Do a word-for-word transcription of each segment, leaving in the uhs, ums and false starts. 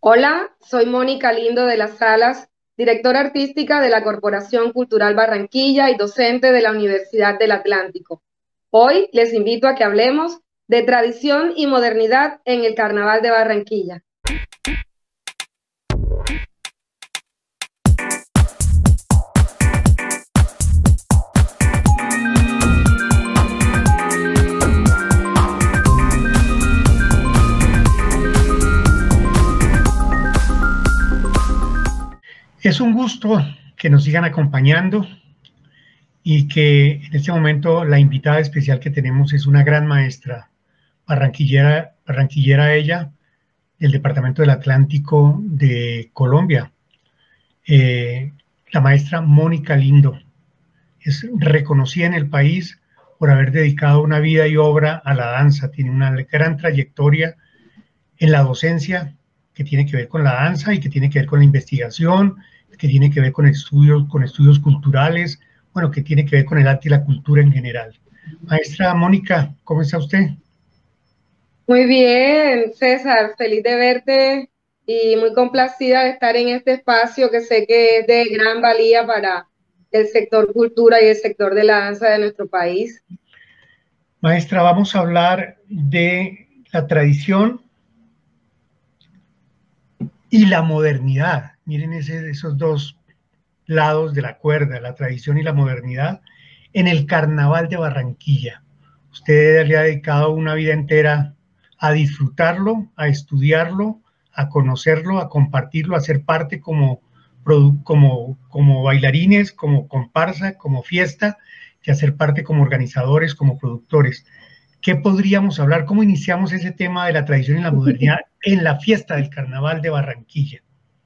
Hola, soy Mónica Lindo de las Salas, directora artística de la Corporación Cultural Barranquilla y docente de la Universidad del Atlántico. Hoy les invito a que hablemos de tradición y modernidad en el Carnaval de Barranquilla. Es un gusto que nos sigan acompañando y que en este momento la invitada especial que tenemos es una gran maestra barranquillera, barranquillera ella, del Departamento del Atlántico de Colombia, eh, la maestra Mónica Lindo. Es reconocida en el país por haber dedicado una vida y obra a la danza. Tiene una gran trayectoria en la docencia que tiene que ver con la danza y que tiene que ver con la investigación, que tiene que ver con estudios, con estudios culturales, bueno, que tiene que ver con el arte y la cultura en general. Maestra Mónica, ¿cómo está usted? Muy bien, César, feliz de verte y muy complacida de estar en este espacio que sé que es de gran valía para el sector cultura y el sector de la danza de nuestro país. Maestra, vamos a hablar de la tradición y la modernidad. Miren ese, esos dos lados de la cuerda, la tradición y la modernidad, en el Carnaval de Barranquilla. Usted le ha dedicado una vida entera a disfrutarlo, a estudiarlo, a conocerlo, a compartirlo, a ser parte como, como, como bailarines, como comparsa, como fiesta, y a ser parte como organizadores, como productores. ¿Qué podríamos hablar? ¿Cómo iniciamos ese tema de la tradición y la modernidad en la fiesta del Carnaval de Barranquilla?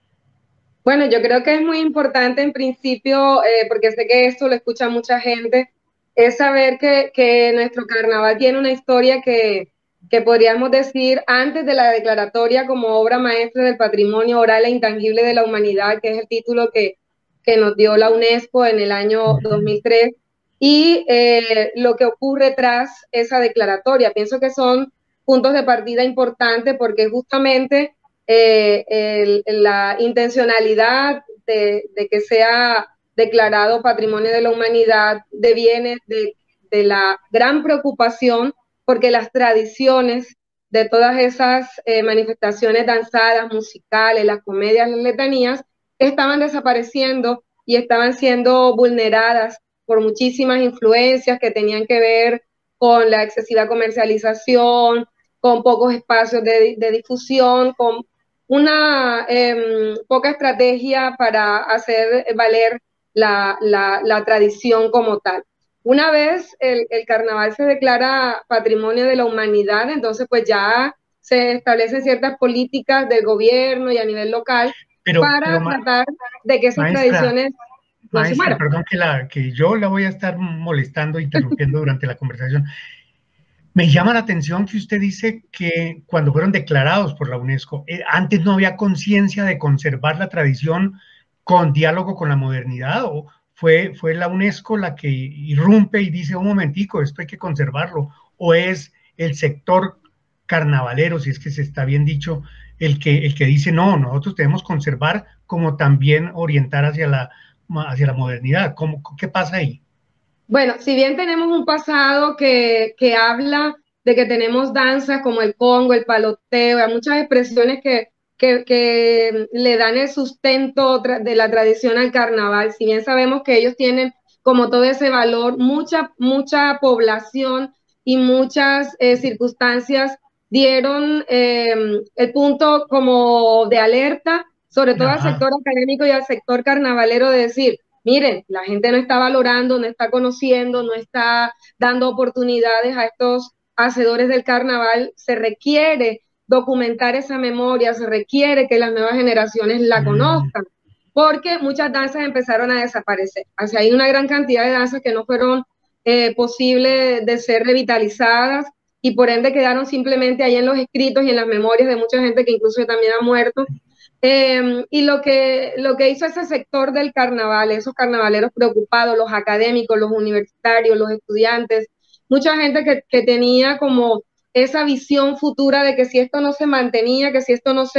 Bueno, yo creo que es muy importante en principio, eh, porque sé que esto lo escucha mucha gente, es saber que, que nuestro carnaval tiene una historia que, que podríamos decir antes de la declaratoria como obra maestra del patrimonio oral e intangible de la humanidad, que es el título que, que nos dio la UNESCO en el año dos mil tres, y eh, lo que ocurre tras esa declaratoria. Pienso que son puntos de partida importantes porque justamente eh, el, la intencionalidad de, de, que sea declarado Patrimonio de la Humanidad deviene de, de la gran preocupación porque las tradiciones de todas esas eh, manifestaciones danzadas, musicales, las comedias, las letanías, estaban desapareciendo y estaban siendo vulneradas por muchísimas influencias que tenían que ver con la excesiva comercialización, con pocos espacios de, de difusión, con una eh, poca estrategia para hacer valer la, la, la tradición como tal. Una vez el, el, carnaval se declara patrimonio de la humanidad, entonces pues ya se establecen ciertas políticas del gobierno y a nivel local Pero, para pero ma tratar de que esas maestra, tradiciones no se maestra, mueran. perdón que, la, que yo la voy a estar molestando, interrumpiendo durante la conversación. Me llama la atención que usted dice que cuando fueron declarados por la UNESCO, eh, antes no había conciencia de conservar la tradición con diálogo con la modernidad, o fue, fue la UNESCO la que irrumpe y dice, un momentico, esto hay que conservarlo, o es el sector carnavalero, si es que se está bien dicho, el que, el que dice, no, nosotros debemos conservar como también orientar hacia la, hacia la modernidad. ¿Cómo, ¿Qué pasa ahí? Bueno, si bien tenemos un pasado que, que habla de que tenemos danzas como el congo, el paloteo, hay muchas expresiones que, que, que le dan el sustento de la tradición al carnaval, si bien sabemos que ellos tienen como todo ese valor, mucha, mucha población y muchas eh, circunstancias dieron eh, el punto como de alerta, sobre todo al Ajá. sector académico y al sector carnavalero, de decir, miren, la gente no está valorando, no está conociendo, no está dando oportunidades a estos hacedores del carnaval. Se requiere documentar esa memoria, se requiere que las nuevas generaciones la Mm. conozcan, porque muchas danzas empezaron a desaparecer. O sea, hay una gran cantidad de danzas que no fueron eh, posibles de ser revitalizadas y por ende quedaron simplemente ahí en los escritos y en las memorias de mucha gente que incluso también ha muerto. Eh, y lo que, lo que hizo ese sector del carnaval, esos carnavaleros preocupados, los académicos, los universitarios, los estudiantes, mucha gente que, que tenía como esa visión futura de que si esto no se mantenía, que si esto no se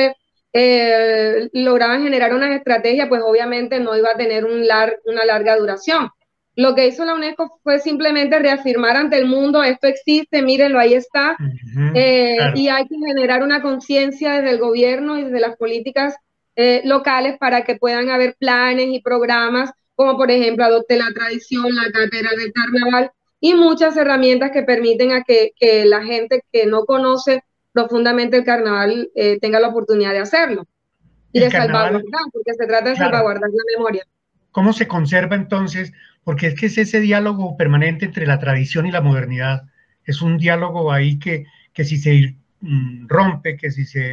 eh, lograban generar unas estrategias, pues obviamente no iba a tener un lar una larga duración. Lo que hizo la UNESCO fue simplemente reafirmar ante el mundo, esto existe, mírenlo, ahí está, Uh-huh, eh, claro. y hay que generar una conciencia desde el gobierno y desde las políticas eh, locales para que puedan haber planes y programas, como por ejemplo Adopte la Tradición, la Cátedra del Carnaval, y muchas herramientas que permiten a que, que la gente que no conoce profundamente el carnaval eh, tenga la oportunidad de hacerlo y El de carnaval, salvaguardar, porque se trata de claro. salvaguardar la memoria. ¿Cómo se conserva entonces? Porque es que es ese diálogo permanente entre la tradición y la modernidad. Es un diálogo ahí que, que si se mm, rompe, que si se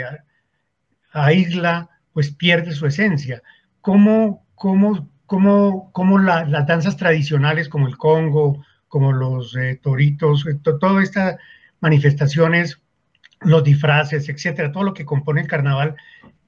aísla, pues pierde su esencia. ¿Cómo, cómo, cómo, cómo la, las danzas tradicionales como el Congo, como los eh, toritos, eh, to, todas estas manifestaciones, los disfraces, etcétera, todo lo que compone el carnaval,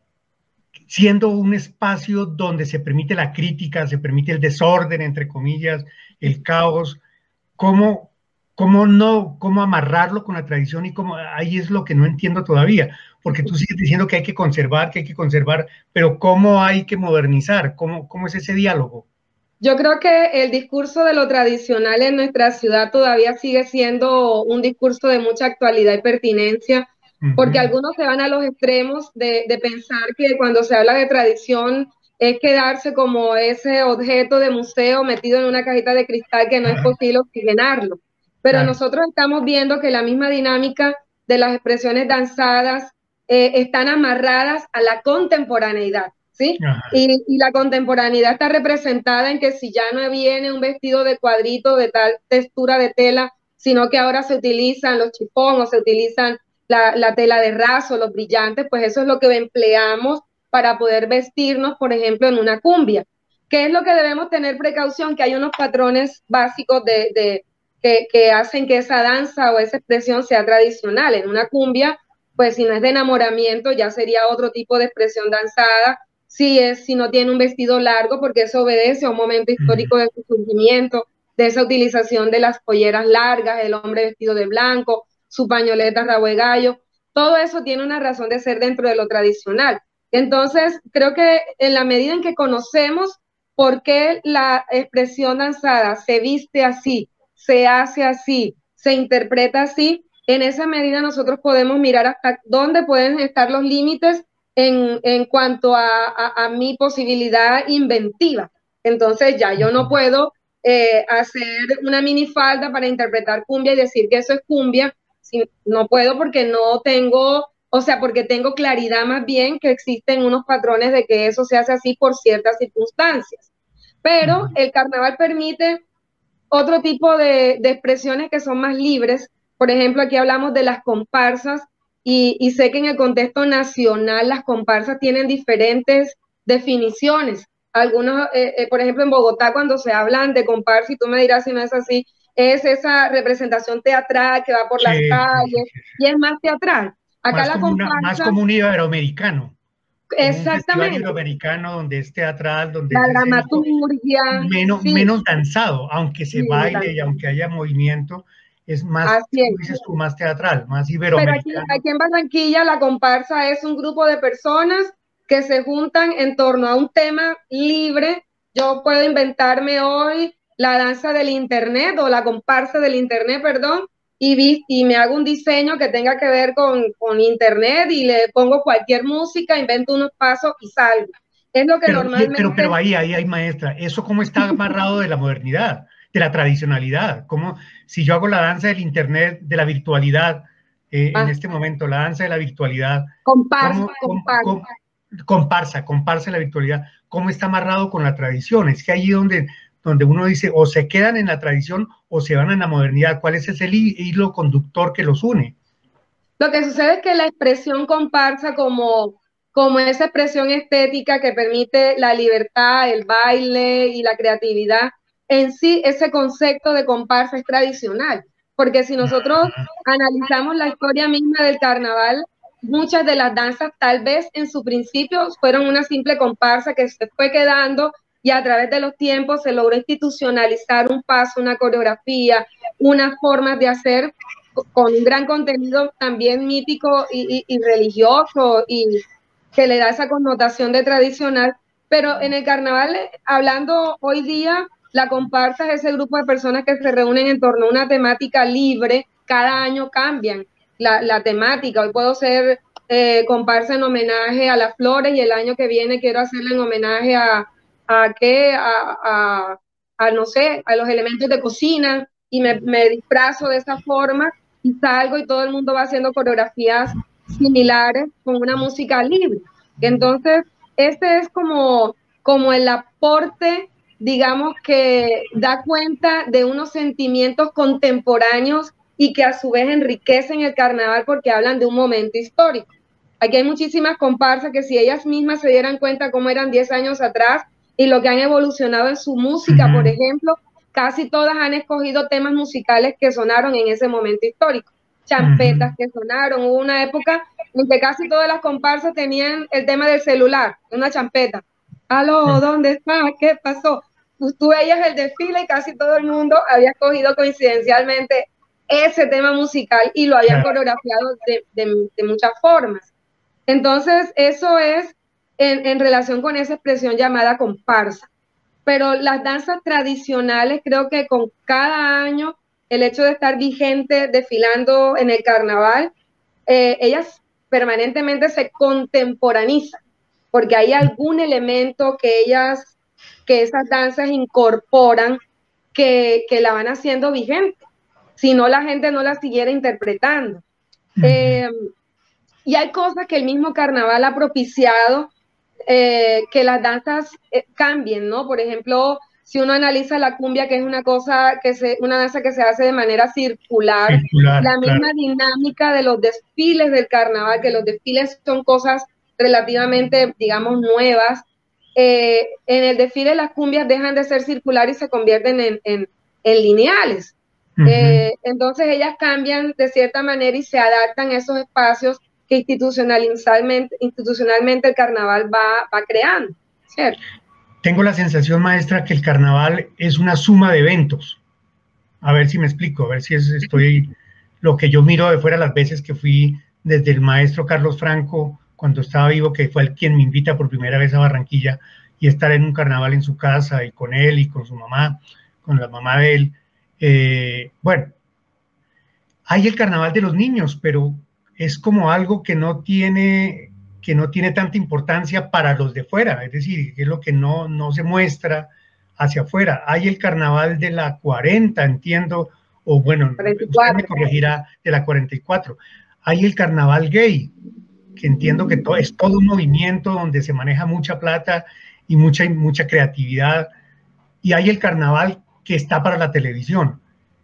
siendo un espacio donde se permite la crítica, se permite el desorden, entre comillas, el caos, cómo, cómo no, cómo amarrarlo con la tradición y cómo, ahí es lo que no entiendo todavía, porque tú sigues diciendo que hay que conservar, que hay que conservar, pero cómo hay que modernizar, cómo, cómo es ese diálogo. Yo creo que el discurso de lo tradicional en nuestra ciudad todavía sigue siendo un discurso de mucha actualidad y pertinencia, Uh porque -huh. algunos se van a los extremos de, de pensar que cuando se habla de tradición es quedarse como ese objeto de museo metido en una cajita de cristal que no es posible oxigenarlo. Pero Claro. nosotros estamos viendo que la misma dinámica de las expresiones danzadas eh, están amarradas a la contemporaneidad, ¿sí? Y, y, la contemporaneidad está representada en que si ya no viene un vestido de cuadrito de tal textura de tela, sino que ahora se utilizan los chifón o se utilizan la, la tela de raso, los brillantes, pues eso es lo que empleamos para poder vestirnos, por ejemplo, en una cumbia. ¿Qué es lo que debemos tener precaución? Que hay unos patrones básicos de, de que, que hacen que esa danza o esa expresión sea tradicional. En una cumbia, pues si no es de enamoramiento, ya sería otro tipo de expresión danzada. Si, es, si no tiene un vestido largo, porque eso obedece a un momento histórico de su surgimiento, de esa utilización de las polleras largas, el hombre vestido de blanco, su pañoleta rabo de gallo, todo eso tiene una razón de ser dentro de lo tradicional. Entonces, creo que en la medida en que conocemos por qué la expresión danzada se viste así, se hace así, se interpreta así, en esa medida nosotros podemos mirar hasta dónde pueden estar los límites en, en cuanto a, a, a, mi posibilidad inventiva. Entonces ya yo no puedo eh, hacer una minifalda para interpretar cumbia y decir que eso es cumbia. Si, no puedo porque no tengo, o sea, porque tengo claridad más bien que existen unos patrones de que eso se hace así por ciertas circunstancias. Pero el carnaval permite otro tipo de, de expresiones que son más libres. Por ejemplo, aquí hablamos de las comparsas y, y sé que en el contexto nacional las comparsas tienen diferentes definiciones. Algunos, eh, eh, por ejemplo, en Bogotá cuando se hablan de comparsa, y tú me dirás si no es así, es esa representación teatral que va por Sí, las sí, sí, calles sí, sí. y es más teatral. Acá Más la como, una, más comparsa, como un iberoamericano, como un festival exactamente, iberoamericano donde es teatral, donde la es escénico, dramaturgia, menos, sí, menos danzado, aunque se menos baile y danza. aunque haya movimiento, es más, Así como es. dices tú, más teatral, más Pero aquí, iberoamericano. aquí en Barranquilla la comparsa es un grupo de personas que se juntan en torno a un tema libre. Yo puedo inventarme hoy la danza del internet o la comparsa del internet, perdón, y, vi, y me hago un diseño que tenga que ver con, con internet y le pongo cualquier música, invento unos pasos y salgo. Es lo que Pero, pero, pero normalmente... ahí, ahí hay maestra, ¿eso cómo está amarrado de la modernidad, de la tradicionalidad? ¿Cómo, si yo hago la danza del internet, de la virtualidad, eh, en Ah, este momento, la danza de la virtualidad, comparsa, ¿cómo, cómo, comparsa. cómo comparsa, comparsa la virtualidad, cómo está amarrado con la tradición? Es que allí donde, donde uno dice, o se quedan en la tradición o se van en la modernidad, ¿cuál es ese hilo conductor que los une? Lo que sucede es que la expresión comparsa como, como esa expresión estética que permite la libertad, el baile y la creatividad, en sí ese concepto de comparsa es tradicional, porque si nosotros analizamos la historia misma del carnaval, muchas de las danzas tal vez en su principio fueron una simple comparsa que se fue quedando y a través de los tiempos se logró institucionalizar un paso, una coreografía, unas formas de hacer con un gran contenido también mítico y, y, y religioso y, que le da esa connotación de tradicional, pero en el carnaval, hablando hoy día, la comparsa es ese grupo de personas que se reúnen en torno a una temática libre, cada año cambian la, la temática, hoy puedo ser eh, comparsa en homenaje a las flores y el año que viene quiero hacerle en homenaje a, a qué, a, a, a, no sé, a los elementos de cocina y me, me disfrazo de esa forma y salgo y todo el mundo va haciendo coreografías similares con una música libre. Entonces, este es como, como el aporte, digamos, que da cuenta de unos sentimientos contemporáneos y que a su vez enriquecen el carnaval porque hablan de un momento histórico. Aquí hay muchísimas comparsas que si ellas mismas se dieran cuenta cómo eran diez años atrás y lo que han evolucionado en su música, uh-huh. por ejemplo, casi todas han escogido temas musicales que sonaron en ese momento histórico. Champetas uh-huh. que sonaron, hubo una época en que casi todas las comparsas tenían el tema del celular, una champeta. Aló, ¿dónde está? ¿Qué pasó? Pues tú veías el desfile y casi todo el mundo había escogido coincidencialmente ese tema musical y lo habían coreografiado de, de, de muchas formas. Entonces, eso es en, en relación con esa expresión llamada comparsa. Pero las danzas tradicionales, creo que con cada año, el hecho de estar vigente desfilando en el carnaval, eh, ellas permanentemente se contemporanizan, porque hay algún elemento que ellas, que esas danzas incorporan, que, que la van haciendo vigente. Si no, la gente no la siguiera interpretando. Uh-huh. Eh, y hay cosas que el mismo carnaval ha propiciado, eh, que las danzas eh, cambien, ¿no? Por ejemplo, si uno analiza la cumbia, que es una cosa, que se, una danza que se hace de manera circular, circular la misma claro. dinámica de los desfiles del carnaval, que los desfiles son cosas relativamente, digamos, nuevas. Eh, en el desfile las cumbias dejan de ser circulares y se convierten en, en, en lineales. Uh-huh. eh, entonces ellas cambian de cierta manera y se adaptan a esos espacios que institucionalmente, institucionalmente el carnaval va, va creando, ¿cierto? Tengo la sensación, maestra, que el carnaval es una suma de eventos. A ver si me explico, a ver si es, estoy lo que yo miro de fuera las veces que fui desde el maestro Carlos Franco, cuando estaba vivo, que fue el quien me invita por primera vez a Barranquilla, y estar en un carnaval en su casa, y con él, y con su mamá, con la mamá de él. Eh, bueno, hay el carnaval de los niños, pero es como algo que no tiene, que no tiene tanta importancia para los de fuera, es decir, es lo que no, no se muestra hacia afuera. Hay el carnaval de la cuarenta, entiendo, o bueno, cuarenta y cuatro. Usted me corregirá, de la cuarenta y cuatro. Hay el carnaval gay, que entiendo que todo, es todo un movimiento donde se maneja mucha plata y mucha, mucha creatividad, y hay el carnaval que está para la televisión.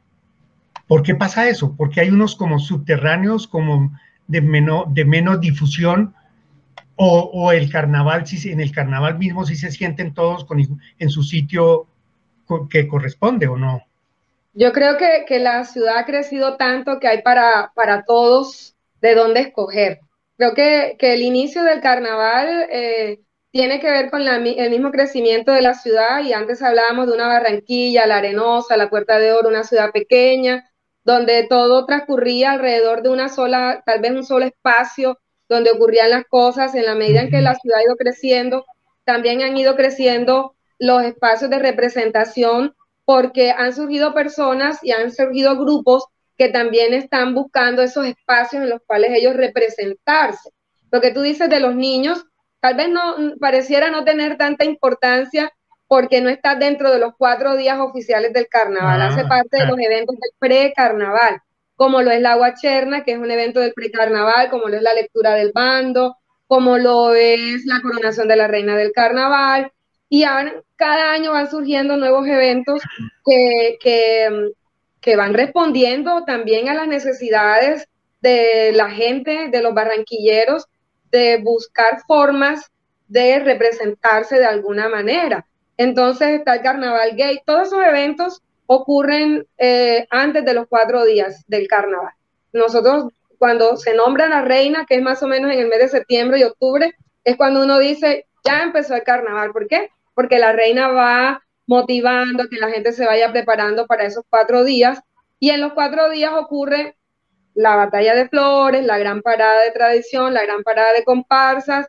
¿Por qué pasa eso? Porque hay unos como subterráneos, como de, menor, de menos difusión, o, o el carnaval, si en el carnaval mismo sí se sienten todos con, en su sitio que corresponde, ¿o no? Yo creo que, que la ciudad ha crecido tanto que hay para, para todos de dónde escoger. Creo que, que el inicio del carnaval eh, tiene que ver con la, el mismo crecimiento de la ciudad, y antes hablábamos de una Barranquilla, La Arenosa, la Puerta de Oro, una ciudad pequeña, donde todo transcurría alrededor de una sola, tal vez un solo espacio, donde ocurrían las cosas. En la medida en que la ciudad ha ido creciendo, también han ido creciendo los espacios de representación, porque han surgido personas y han surgido grupos que también están buscando esos espacios en los cuales ellos representarse. Lo que tú dices de los niños, tal vez no pareciera no tener tanta importancia porque no está dentro de los cuatro días oficiales del carnaval, ah, hace parte claro. de los eventos del pre-carnaval, como lo es la guacherna, que es un evento del pre-carnaval, como lo es la lectura del bando, como lo es la coronación de la reina del carnaval, y ahora, cada año van surgiendo nuevos eventos que, que, que van respondiendo también a las necesidades de la gente, de los barranquilleros, de buscar formas de representarse de alguna manera. Entonces está el carnaval gay. Todos esos eventos ocurren eh, antes de los cuatro días del carnaval. Nosotros, cuando se nombra la reina, que es más o menos en el mes de septiembre y octubre, es cuando uno dice, ya empezó el carnaval. ¿Por qué? Porque la reina va motivando a que la gente se vaya preparando para esos cuatro días, y en los cuatro días ocurre la batalla de flores, la gran parada de tradición, la gran parada de comparsas,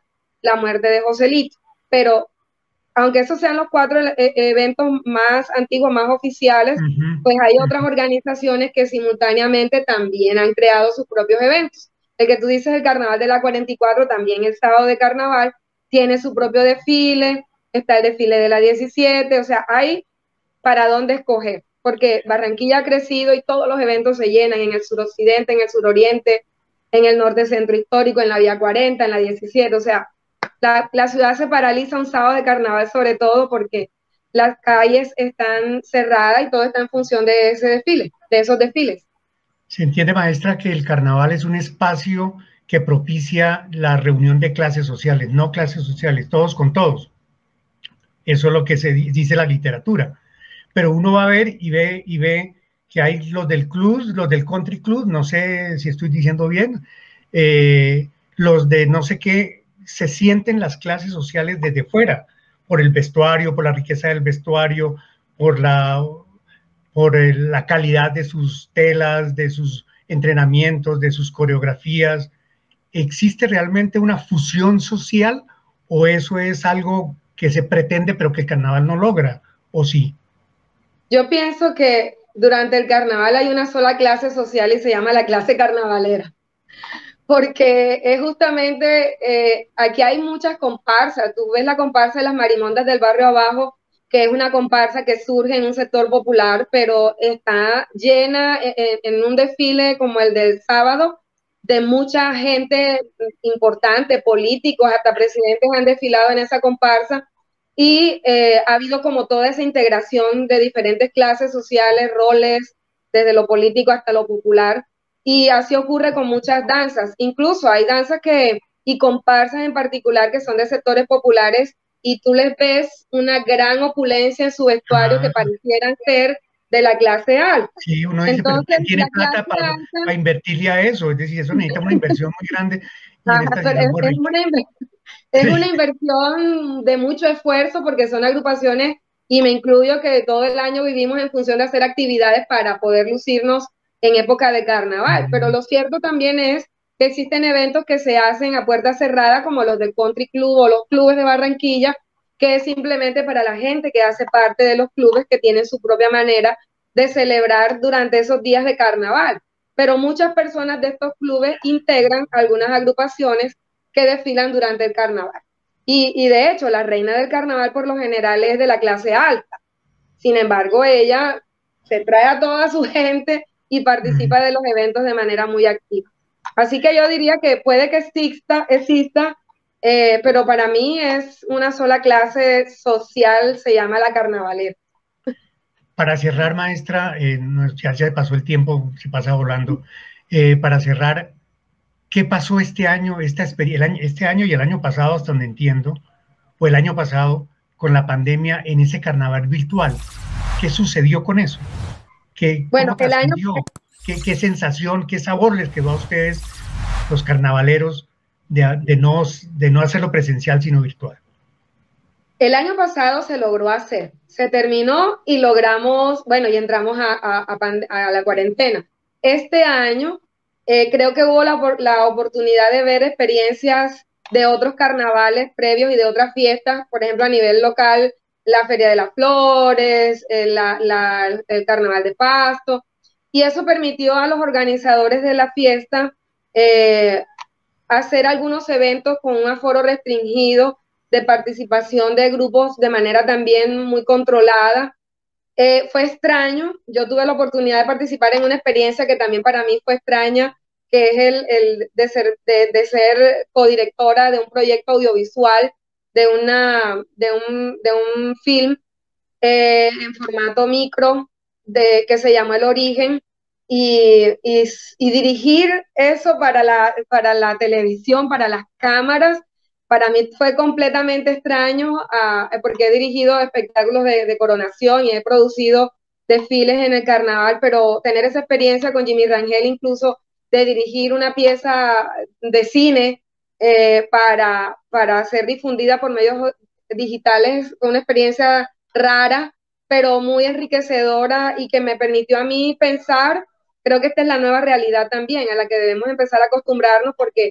la muerte de Joselito. Pero aunque esos sean los cuatro eh, eventos más antiguos, más oficiales, Ujú, pues hay otras ujú. organizaciones que simultáneamente también han creado sus propios eventos. El que tú dices, el Carnaval de la cuarenta y cuatro, también el sábado de Carnaval, tiene su propio desfile, está el desfile de la diecisiete, o sea, hay para dónde escoger, porque Barranquilla ha crecido y todos los eventos se llenan en el suroccidente, en el suroriente, en el norte centro histórico, en la vía cuarenta, en la diecisiete, o sea, la, la ciudad se paraliza un sábado de carnaval sobre todo porque las calles están cerradas y todo está en función de ese desfile, de esos desfiles. Se entiende, maestra, que el carnaval es un espacio que propicia la reunión de clases sociales, no clases sociales, todos con todos. Eso es lo que se dice la literatura. Pero uno va a ver y ve y ve que hay los del club, los del country club, no sé si estoy diciendo bien, eh, los de no sé qué, se sienten las clases sociales desde fuera, por el vestuario, por la riqueza del vestuario, por la, por el, la calidad de sus telas, de sus entrenamientos, de sus coreografías. ¿Existe realmente una fusión social o eso es algo que se pretende pero que el carnaval no logra? ¿O sí? Yo pienso que durante el carnaval hay una sola clase social y se llama la clase carnavalera, porque es justamente, eh, aquí hay muchas comparsas, tú ves la comparsa de las marimondas del barrio abajo, que es una comparsa que surge en un sector popular, pero está llena en, en un desfile como el del sábado de mucha gente importante, políticos, hasta presidentes han desfilado en esa comparsa y eh, ha habido como toda esa integración de diferentes clases sociales, roles, desde lo político hasta lo popular. Y así ocurre con muchas danzas. Incluso hay danzas que, y comparsas en particular, que son de sectores populares, y tú les ves una gran opulencia en su vestuario que Ah, parecieran ser de la clase alta. sí, uno dice, pero Entonces, ¿quién tiene la plata clase para, alta, para invertirle a eso? Es decir, eso necesita una inversión muy grande y en ajá, esta pero ciudad es, muy es rica. una, es una inversión de mucho esfuerzo porque son agrupaciones, y me incluyo, que todo el año vivimos en función de hacer actividades para poder lucirnos en época de carnaval. Pero Mm, lo cierto también es que existen eventos que se hacen a puerta cerrada, como los del Country Club o los clubes de Barranquilla, que es simplemente para la gente que hace parte de los clubes, que tienen su propia manera de celebrar durante esos días de carnaval. Pero muchas personas de estos clubes integran algunas agrupaciones que desfilan durante el carnaval. Y, y de hecho, la reina del carnaval por lo general es de la clase alta. Sin embargo, ella se trae a toda su gente y mm. participa de los eventos de manera muy activa. Así que yo diría que puede que exista, exista eh, pero para mí es una sola clase social, se llama la carnavalera. Para cerrar, maestra, eh, no, ya se pasó el tiempo, se pasa volando. Eh, para cerrar, ¿qué pasó este año, esta el año, este año y el año pasado, hasta donde entiendo, o el año pasado, con la pandemia en ese carnaval virtual? ¿Qué sucedió con eso? ¿Qué, Bueno, cómo el año, trascendió? ¿Qué, ¿Qué sensación, qué sabor les quedó a ustedes, los carnavaleros, de, de, no, de no hacerlo presencial, sino virtual? el año pasado se logró hacer, se terminó y logramos, bueno, y entramos a, a, a, a la cuarentena. Este año eh, creo que hubo la, la oportunidad de ver experiencias de otros carnavales previos y de otras fiestas, por ejemplo, a nivel local, la Feria de las Flores, eh, la, la, el Carnaval de Pasto, y eso permitió a los organizadores de la fiesta eh, hacer algunos eventos con un aforo restringido, de participación de grupos de manera también muy controlada. Eh, fue extraño, yo tuve la oportunidad de participar en una experiencia que también para mí fue extraña, que es el, el de ser, de, de ser codirectora de un proyecto audiovisual, de, una, de, un, de un film eh, en formato micro de, que se llama El Origen, y, y, y, dirigir eso para la, para la televisión, para las cámaras, para mí fue completamente extraño, uh, porque he dirigido espectáculos de, de coronación y he producido desfiles en el carnaval, pero tener esa experiencia con Jimmy Rangel, incluso de dirigir una pieza de cine eh, para, para ser difundida por medios digitales, fue una experiencia rara, pero muy enriquecedora y que me permitió a mí pensar. Creo que esta es la nueva realidad también a la que debemos empezar a acostumbrarnos, porque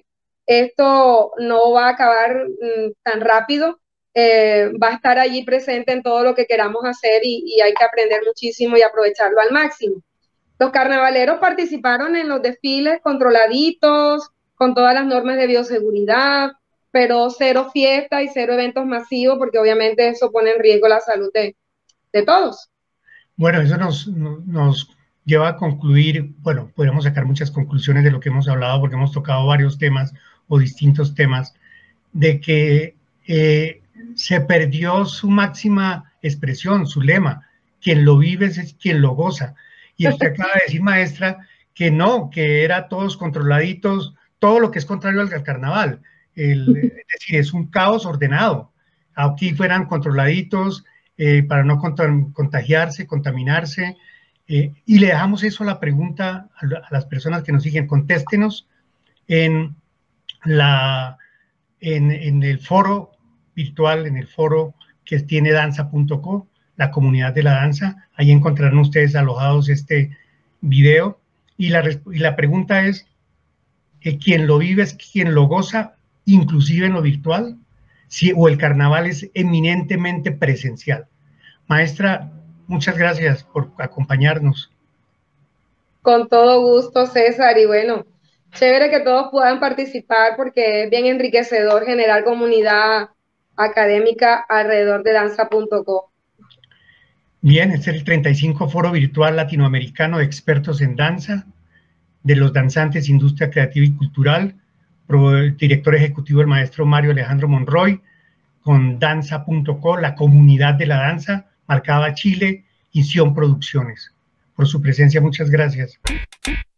esto no va a acabar mmm, tan rápido, eh, va a estar allí presente en todo lo que queramos hacer y, y hay que aprender muchísimo y aprovecharlo al máximo. Los carnavaleros participaron en los desfiles controladitos, con todas las normas de bioseguridad, pero cero fiesta y cero eventos masivos, porque obviamente eso pone en riesgo la salud de, de todos. Bueno, eso nos, nos lleva a concluir, bueno, podemos sacar muchas conclusiones de lo que hemos hablado, porque hemos tocado varios temas o distintos temas, de que eh, se perdió su máxima expresión, su lema, quien lo vive es quien lo goza. Y usted acaba de decir, maestra, que no, que era todos controladitos, todo lo que es contrario al carnaval. El, es decir, es un caos ordenado. Aquí fueran controladitos eh, para no contagiarse, contaminarse. Eh, y le dejamos eso a la pregunta a, a las personas que nos siguen. Contéstenos en, la, en, en el foro virtual, en el foro que tiene danza punto co, la comunidad de la danza. Ahí encontrarán ustedes alojados este video. Y la, y la pregunta es, eh, ¿quién lo vive es quien lo goza, inclusive en lo virtual? Si, o el carnaval es eminentemente presencial. Maestra, muchas gracias por acompañarnos. Con todo gusto, César, y bueno, chévere que todos puedan participar porque es bien enriquecedor generar comunidad académica alrededor de danza punto co. Bien, este es el treinta y cinco Foro Virtual Latinoamericano de Expertos en Danza, de los danzantes, industria creativa y cultural, director ejecutivo el maestro Mario Alejandro Monroy, con danza punto co, la comunidad de la danza, Marcaba Chile y Sion Producciones. Por su presencia, muchas gracias.